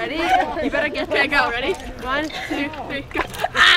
Ready? You better get that. Go. Ready? 1, 2, 3, go. Ah!